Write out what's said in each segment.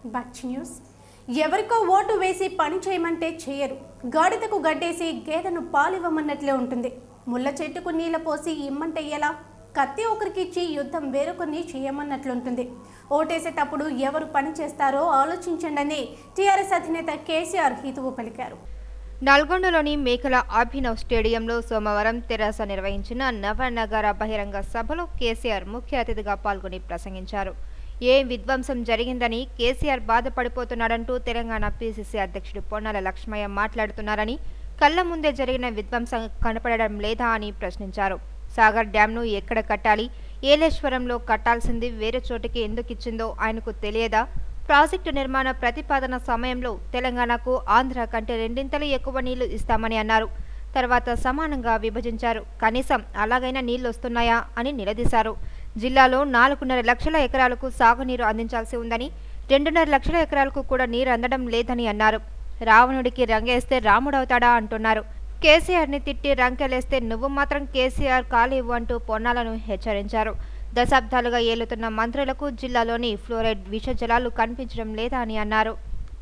Back news. ఎవరికో vote వేసి పని చేయమంటే చేయరు. గాడిదకు గడ్డేసి గేదెను పాలివ్వమన్నట్లే ఉంటుంది. ముళ్ళ చెట్టుకు నీళ్ల పోసి ఇమ్మంటే ఎలా? కత్తి ఒకరికిచ్చి యుద్ధం వేరొకరిని చేయమన్నట్లుంటుంది. ఓటేసేటప్పుడు ఎవరు పని చేస్తారో ఆలోచించండి టీఆర్ఎస్ అధినేత కేసీఆర్ హితవు పలికారు. నల్గొండలోని మేకల అభినవ్ స్టేడియంలో సోమవారం తెరాస నిర్వహించిన నవనగర బహిరంగ సభలో కేసీఆర్ ముఖ్య అతిథిగా పాల్గొని ప్రసంగించారు. ఏం విధ్వంసం జరిగిందని కేసీఆర్ బాధపడిపోతున్నాడంటూ తెలంగాణ పీసీసీ అధ్యక్షుడు పొన్నాల లక్ష్మయ్య మాట్లాడుతున్నారని, కళ్ల ముందే జరిగిన విధ్వంసం కనపడడం లేదా అని ప్రశ్నించారు. సాగర్ డ్యాంను ఎక్కడ కట్టాలి, ఏలేశ్వరంలో కట్టాల్సింది వేరే చోటికి ఎందుకు ఇచ్చిందో ఆయనకు తెలియదా? ప్రాజెక్టు నిర్మాణ ప్రతిపాదన సమయంలో తెలంగాణకు ఆంధ్ర కంటే 2 ఎక్కువ నీళ్లు ఇస్తామని అన్నారు. తర్వాత సమానంగా విభజించారు. కనీసం అలాగైనా నీళ్లు వస్తున్నాయా అని నిలదీశారు. జిల్లాలో 4.5 లక్షల ఎకరాలకు సాగునీరు అందించాల్సి ఉందని, 2.5 లక్షల ఎకరాలకు కూడా నీరు అందడం లేదని అన్నారు. రావణుడికి రంగేస్తే రాముడవుతాడా అంటున్నారు. కేసీఆర్ని తిట్టి రంకెలేస్తే నువ్వు మాత్రం కేసీఆర్ కాలేవు అంటూ పొన్నాలను హెచ్చరించారు. దశాబ్దాలుగా ఏలుతున్న మంత్రులకు జిల్లాలోని ఫ్లోరైడ్ విష జలాలు కనిపించడం లేదా అని అన్నారు.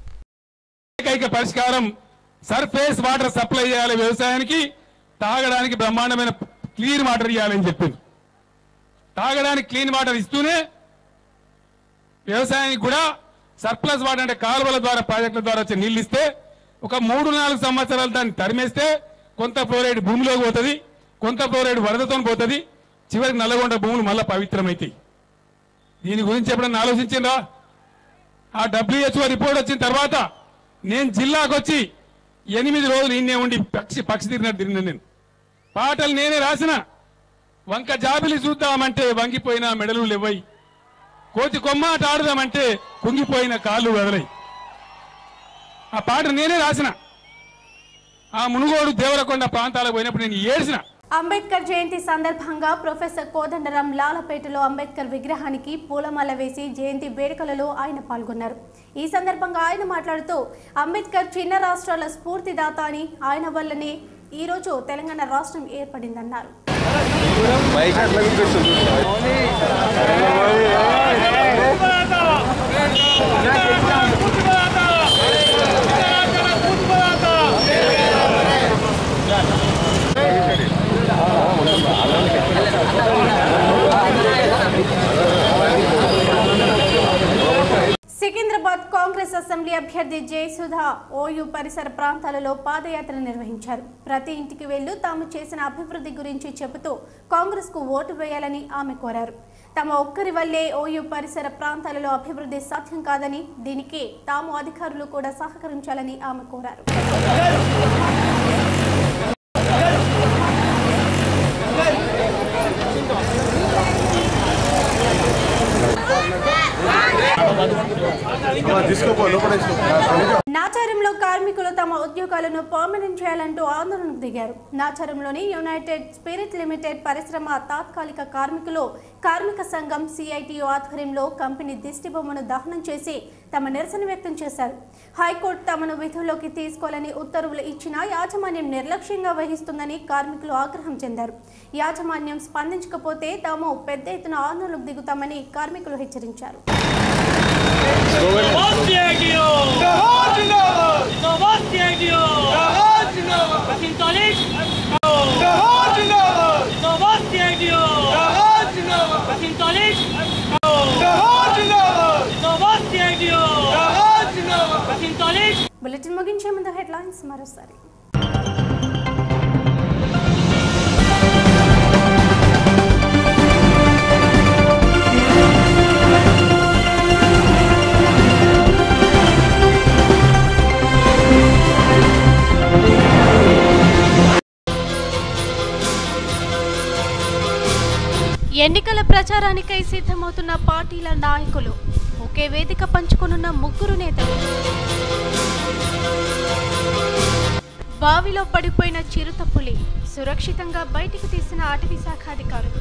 ఏకైక పరిష్కారం సర్ఫేస్ వాటర్ సప్లై చేయాలి, వ్యవసాయానికి తాగడానికి బ్రహ్మాండమైన క్లీన్ వాటర్ ఇవ్వాలని చెప్పింది. తాగడానికి క్లీన్ వాటర్ ఇస్తూనే వ్యవసాయానికి కూడా సర్ప్లస్ వాటర్ అంటే కాలువల ద్వారా ప్రాజెక్టుల ద్వారా వచ్చే నీళ్ళు ఇస్తే ఒక 3-4 సంవత్సరాలు దాన్ని తరిమేస్తే కొంత ఫ్లోరైడ్ భూమిలోకి పోతుంది, కొంత ఫ్లోరైడ్ వరదతో పోతుంది, చివరికి నల్లగొండ భూములు మళ్ళా పవిత్రమవుతాయి. దీని గురించి ఎప్పుడన్నా ఆలోచించిందా? ఆ WHO రిపోర్ట్ వచ్చిన తర్వాత నేను జిల్లాకు వచ్చి 8 రోజులు ఇన్నే ఉండి పక్షి తిరిగినా నేను పాటలు నేనే రాసిన. వంక జాబిలి చూద్దామంటే వంగిపోయిన మెడలు లేవై, కోతి కొమ్మాట ఆడుదామంటే కుంగిపోయిన కాళ్ళు వదలై. ఆ పాట నేనే రాసిన. ఆ మునుగోడు దేవరకొండ ప్రాంతాలకు పోయినప్పుడు నేను ఏడ్చిన. అంబేద్కర్ జయంతి సందర్భంగా ప్రొఫెసర్ కోదండరాం లాలపేటలో అంబేద్కర్ విగ్రహానికి పూలమాల వేసి జయంతి వేడుకలలో ఆయన పాల్గొన్నారు. ఈ సందర్భంగా ఆయన మాట్లాడుతూ అంబేద్కర్ చిన్న రాష్ట్రాల స్ఫూర్తిదాత అని, ఆయన వల్లనే ఈరోజు తెలంగాణ రాష్ట్రం ఏర్పడిందన్నారు. సికింద్రాబాద్ కాంగ్రెస్ అసెంబ్లీ అభ్యర్థి జయసుధా ఓయూ పరిసర ప్రాంతాలలో పాదయాత్ర నిర్వహించారు. ప్రతి ఇంటికి వెళ్లి తాము చేసిన అభివృద్ధి గురించి చెబుతూ కాంగ్రెస్ కు ఓటు వేయాలని ఆమె కోరారు. తమ ఒక్కరి వల్లే ఓయూ పరిసర ప్రాంతాలలో అభివృద్ధి సాధ్యం కాదని, దీనికి తాము అధికారులు కూడా సహకరించాలని ఆమె కోరారు. నాచారంలో కార్మికులు తమ ఉద్యోగాలను పర్మనెంట్ చేయాలంటూ ఆందోళనకు దిగారు. నాచారంలోని యునైటెడ్ స్పిరిట్ లిమిటెడ్ పరిశ్రమ తాత్కాలిక కార్మికులు కార్మిక సంఘం CITU ఆధ్వర్యంలో కంపెనీ దిష్టిబొమ్మను దహనం చేసి తమ నిరసన వ్యక్తం చేశారు. హైకోర్టు తమను విధుల్లోకి తీసుకోవాలని ఉత్తర్వులు ఇచ్చినా యాజమాన్యం నిర్లక్ష్యంగా వహిస్తుందని కార్మికులు ఆగ్రహం చెందారు. యాజమాన్యం స్పందించకపోతే తాము పెద్ద ఎత్తున ఆందోళనకు దిగుతామని కార్మికులు హెచ్చరించారు. బులెటిన్ ముగించే ముందు హెడ్లైన్స్ మరోసారి. ఎన్నికల ప్రచారానికై సిద్ధమవుతున్న పార్టీల నాయకులు, ఒకే వేదిక పంచుకొనున్న 3 నేతలు. బావిలో పడిపోయిన చిరుతపులి సురక్షితంగా బయటికి తీసిన అటవీ శాఖ అధికారులు.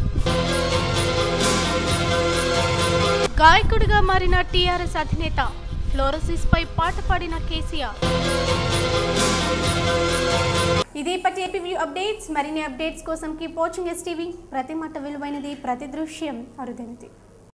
గాయకుడిగా మారిన టీఆర్ఎస్ అధినేత, ఫ్లోరోసిస్ పై పాట పాడిన కేసీఆర్. ఇది ఇప్పటి ఏపీ అప్డేట్స్. మరిన్ని అప్డేట్స్ కోసం కీప్ వాచింగ్ STV. ప్రతి మాట విలువైనది, ప్రతి దృశ్యం అరుదైనది.